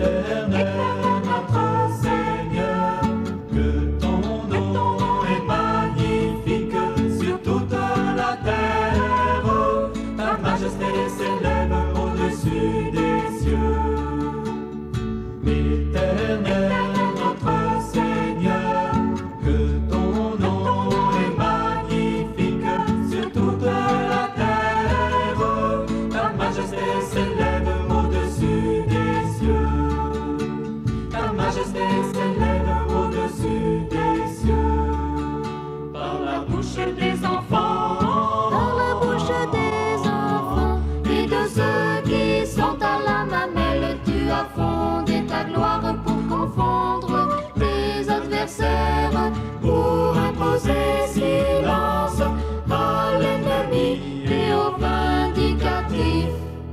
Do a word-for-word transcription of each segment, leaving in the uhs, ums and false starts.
Pour imposer silence à l'ennemi et au vindicatif.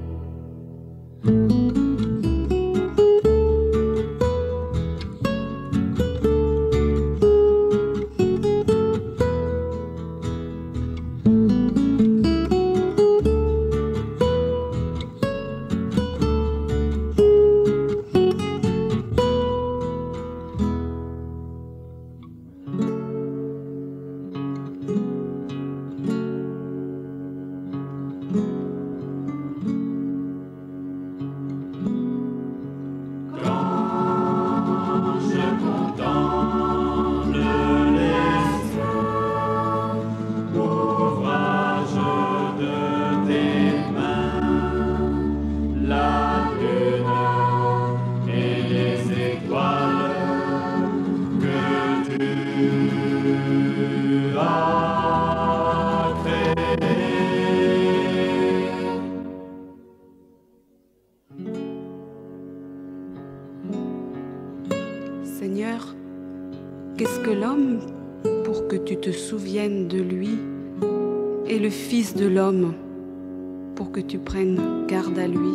Seigneur, qu'est-ce que l'homme pour que tu te souviennes de lui, et le Fils de l'homme pour que tu prennes garde à lui?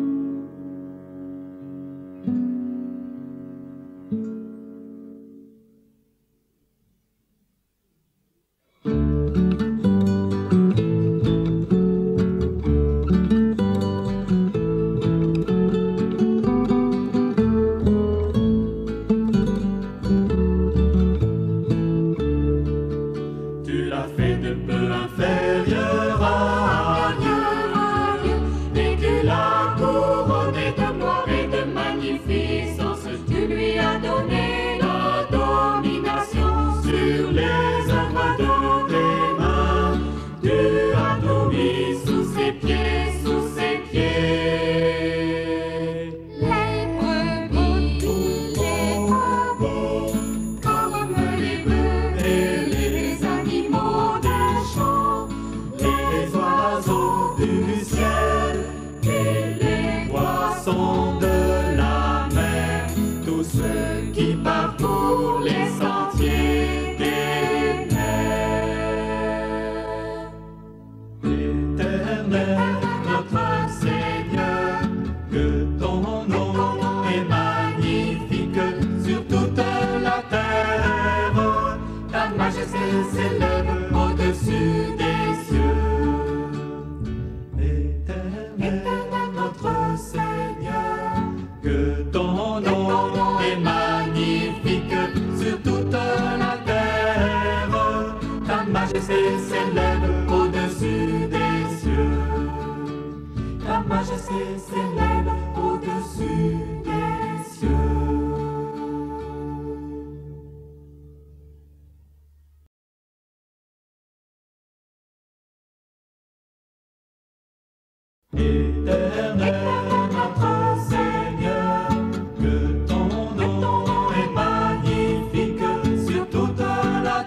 Éternel, notre Seigneur, que ton nom est magnifique sur toute la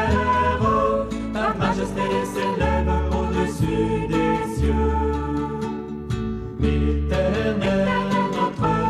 terre. Ta majesté s'élève au-dessus des cieux. Éternel, notre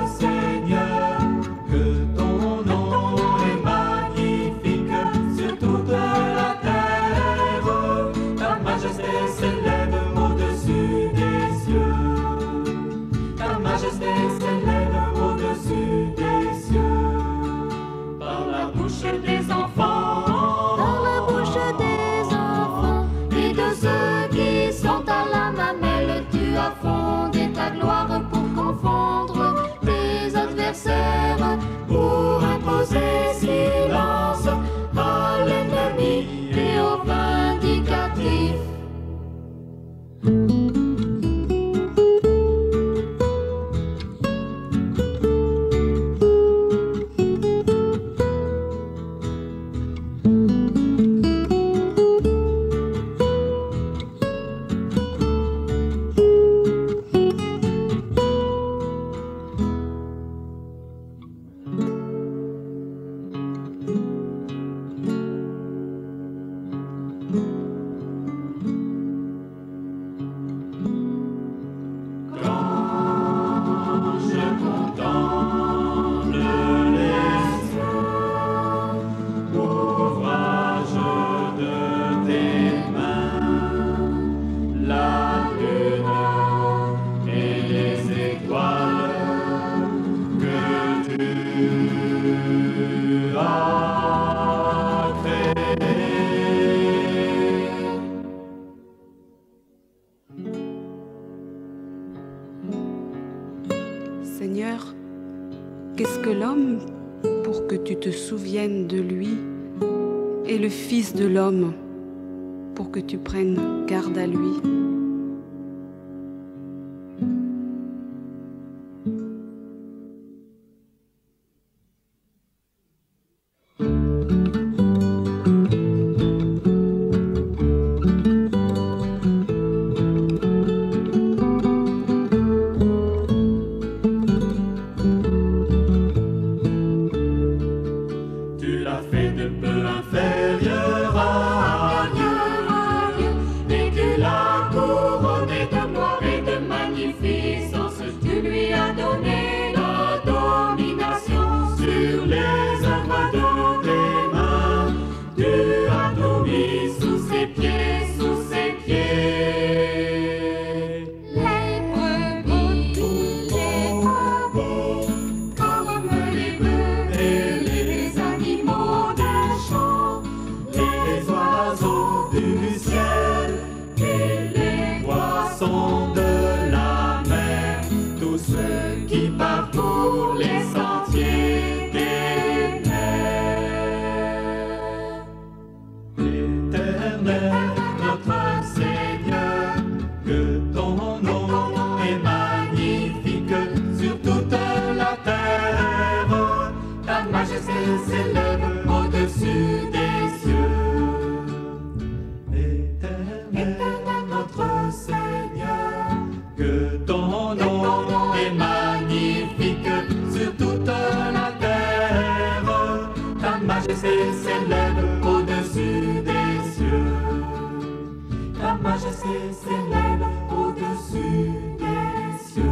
adversaires pour imposer silence à l'ennemi et au vindicatif. Seigneur, qu'est-ce que l'homme pour que tu te souviennes de lui, et le Fils de l'homme pour que tu prennes garde à lui? S'élève au-dessus des cieux. Éternel, notre Seigneur, que ton nom est magnifique sur toute la terre. Ta majesté s'élève au-dessus des cieux. Ta majesté s'élève au-dessus des cieux.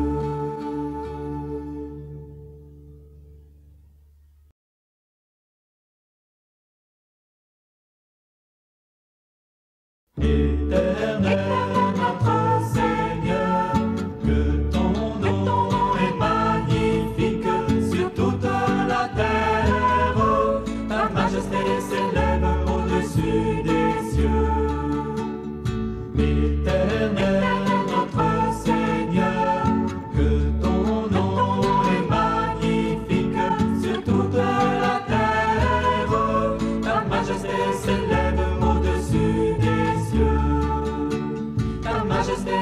Éternel, notre Seigneur, que ton nom est magnifique sur toute la terre. Ta majesté s'élève au-dessus des cieux. Éternel, notre Seigneur, que ton nom est magnifique sur toute la terre. Ta majesté s'élève au-dessus des cieux. Ta majesté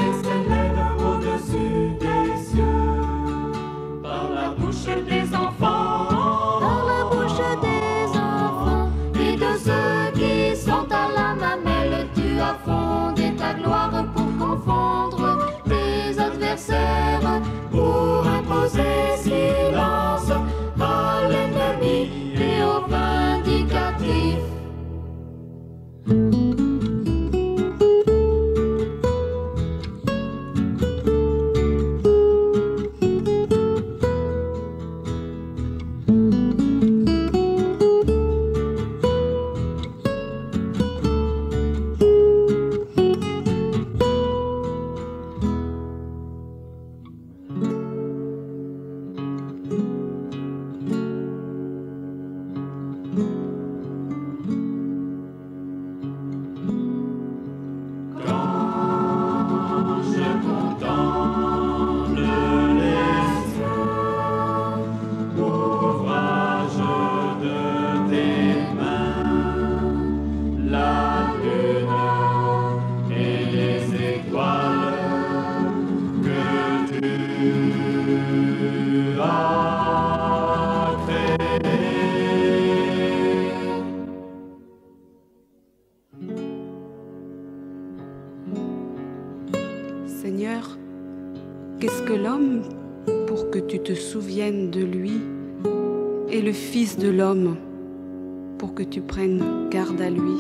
tu te souviennes de lui et le Fils de l'homme, pour que tu prennes garde à lui.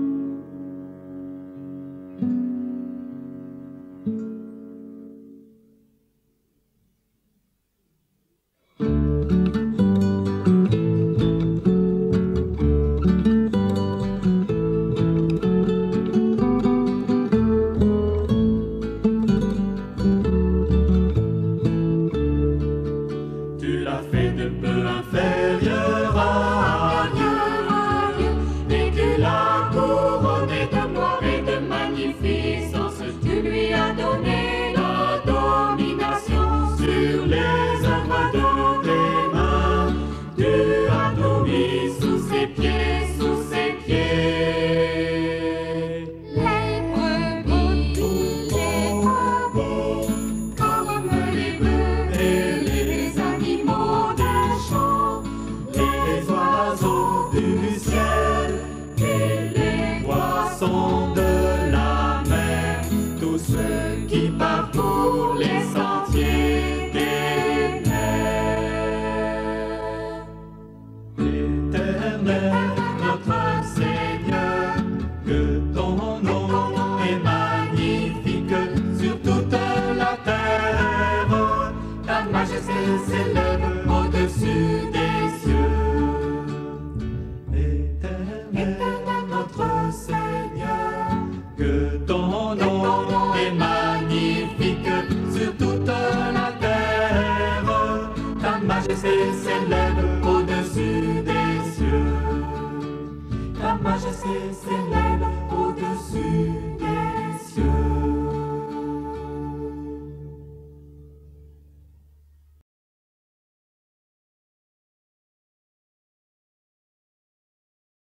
Tu l'as fait de peu inférieur à Dieu, et tu l'as couronné de gloire et de magnificence. Tu lui as donné la domination sur les œuvres de tes mains. Tu as tout mis sous ses pieds, sous ses pieds. Les brebis, les brebis, comme les bœufs Et les animaux des champs, les oiseaux du ciel et les poissons de la mer, tous ceux qui parcourent les sentiers des mers. Éternel, notre Seigneur, que ton nom est magnifique sur toute la terre. Ta majesté s'élève au-dessus des cieux. Éternel, notre Seigneur, que ton nom est magnifique sur toute la terre. Ta majesté s'élève